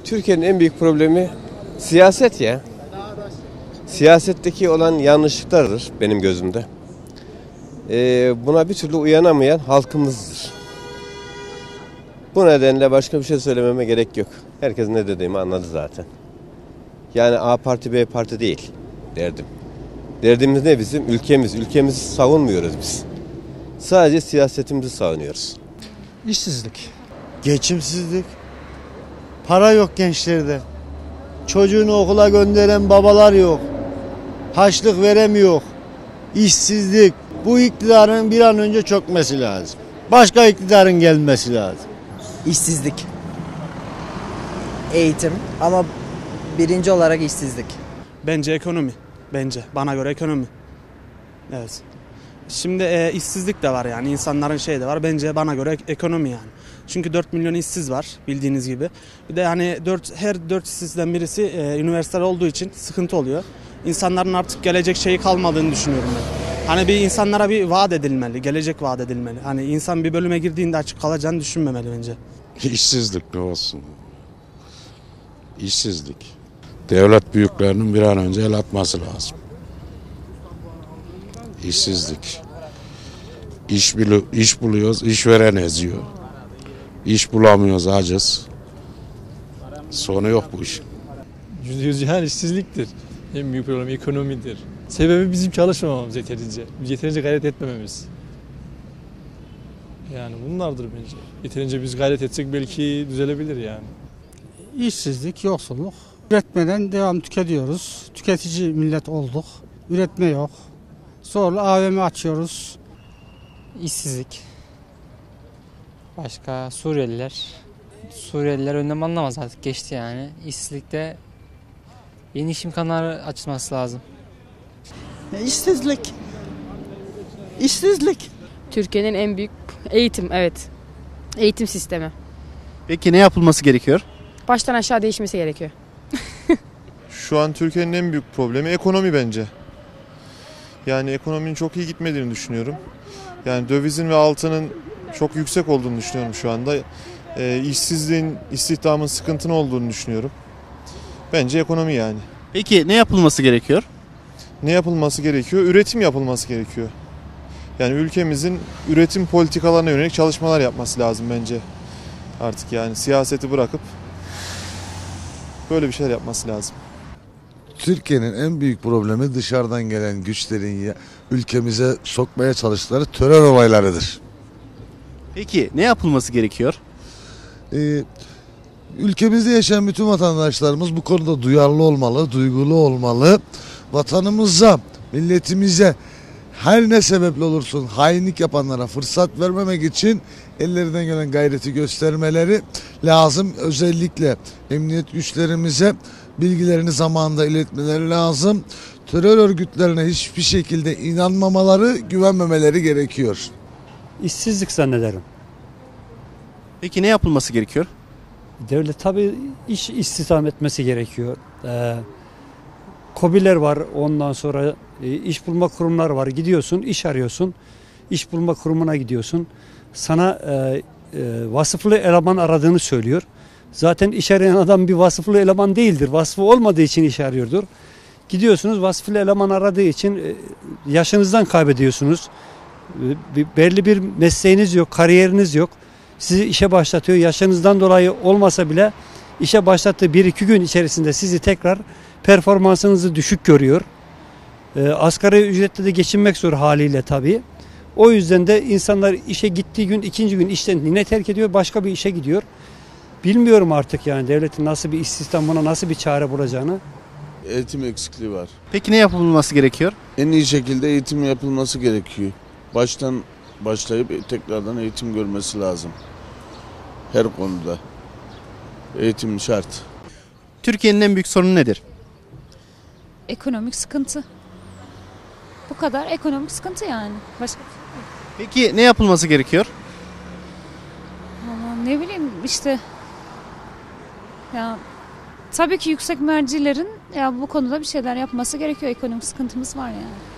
Türkiye'nin en büyük problemi siyaset ya. Siyasetteki olan yanlışlıklardır benim gözümde. Buna bir türlü uyanamayan halkımızdır. Bu nedenle başka bir şey söylememe gerek yok. Herkes ne dediğimi anladı zaten. Yani A parti B parti değil derdim. Derdimiz ne bizim? Ülkemiz. Ülkemizi savunmuyoruz biz. Sadece siyasetimizi savunuyoruz. İşsizlik. Geçimsizlik. Para yok gençlerde. Çocuğunu okula gönderen babalar yok. Harçlık veremiyor. İşsizlik. Bu iktidarın bir an önce çökmesi lazım. Başka iktidarın gelmesi lazım. İşsizlik. Eğitim ama birinci olarak işsizlik. Bence ekonomi. Bana göre ekonomi. Evet. Şimdi işsizlik de var yani insanların şeyi de var. Bence bana göre ekonomi yani. Çünkü 4 milyon işsiz var bildiğiniz gibi. Bir de yani her 4 işsizden birisi üniversite olduğu için sıkıntı oluyor. İnsanların artık gelecek şeyi kalmadığını düşünüyorum ben. Hani bir insanlara bir vaat edilmeli, gelecek vaat edilmeli. Hani insan bir bölüme girdiğinde açık kalacağını düşünmemeli bence. İşsizlik ne olsun? İşsizlik. Devlet büyüklerinin bir an önce el atması lazım. İşsizlik. İş buluyoruz, işveren eziyor. İş bulamıyoruz, aciz. Sonu yok bu işin. %100 yani işsizliktir. En büyük problem ekonomidir. Sebebi bizim çalışmamamız yeterince. Yeterince gayret etmememiz. Yani bunlardır bence. Yeterince biz gayret etsek belki düzelebilir yani. İşsizlik, yoksulluk. Üretmeden devam tüketiyoruz. Tüketici millet olduk. Üretme yok. Sonra AVM açıyoruz. İşsizlik. Başka Suriyeliler. Suriyeliler önlem anlamaz artık, geçti yani. İşsizlikte yeni iş imkanları açılması lazım. İşsizlik. İşsizlik. Türkiye'nin en büyük eğitim, evet. Eğitim sistemi. Peki ne yapılması gerekiyor? Baştan aşağı değişmesi gerekiyor. Şu an Türkiye'nin en büyük problemi ekonomi bence. Yani ekonominin çok iyi gitmediğini düşünüyorum. Yani dövizin ve altının çok yüksek olduğunu düşünüyorum şu anda. İşsizliğin, istihdamın sıkıntının olduğunu düşünüyorum. Bence ekonomi yani. Peki ne yapılması gerekiyor? Ne yapılması gerekiyor? Üretim yapılması gerekiyor. Yani ülkemizin üretim politikalarına yönelik çalışmalar yapması lazım bence. Artık yani siyaseti bırakıp böyle bir şeyler yapması lazım. Türkiye'nin en büyük problemi dışarıdan gelen güçlerin ülkemize sokmaya çalıştıkları terör olaylarıdır. Peki ne yapılması gerekiyor? Ülkemizde yaşayan bütün vatandaşlarımız bu konuda duyarlı olmalı, duygulu olmalı. Vatanımıza, milletimize her ne sebeple olursun hainlik yapanlara fırsat vermemek için ellerinden gelen gayreti göstermeleri lazım. Özellikle emniyet güçlerimize bilgilerini zamanında iletmeleri lazım. Terör örgütlerine hiçbir şekilde inanmamaları, güvenmemeleri gerekiyor. İşsizlik zannederim. Peki ne yapılması gerekiyor? Devlet tabii iş istihdam etmesi gerekiyor. KOBİ'ler var, ondan sonra iş bulma kurumları var. Gidiyorsun, iş arıyorsun. İş bulma kurumuna gidiyorsun. Sana vasıflı eleman aradığını söylüyor. Zaten iş arayan adam bir vasıflı eleman değildir. Vasfı olmadığı için iş arıyordur. Gidiyorsunuz, vasıflı eleman aradığı için yaşınızdan kaybediyorsunuz. Belli bir mesleğiniz yok, kariyeriniz yok. Sizi işe başlatıyor. Yaşınızdan dolayı olmasa bile işe başlattığı 1-2 gün içerisinde sizi tekrar performansınızı düşük görüyor. Asgari ücretle de geçinmek zor haliyle tabii. O yüzden de insanlar işe gittiği gün, ikinci gün işten yine terk ediyor, başka bir işe gidiyor. Bilmiyorum artık yani devletin nasıl bir istihdam, buna nasıl bir çare bulacağını. Eğitim eksikliği var. Peki ne yapılması gerekiyor? En iyi şekilde eğitim yapılması gerekiyor. Baştan başlayıp tekrardan eğitim görmesi lazım. Her konuda. Eğitim şart. Türkiye'nin en büyük sorunu nedir? Ekonomik sıkıntı. Bu kadar, ekonomik sıkıntı yani. Başka bir şey yok. Peki ne yapılması gerekiyor? Vallahi ne bileyim işte. Ya tabii ki yüksek mercilerin ya bu konuda bir şeyler yapması gerekiyor. Ekonomik sıkıntımız var yani.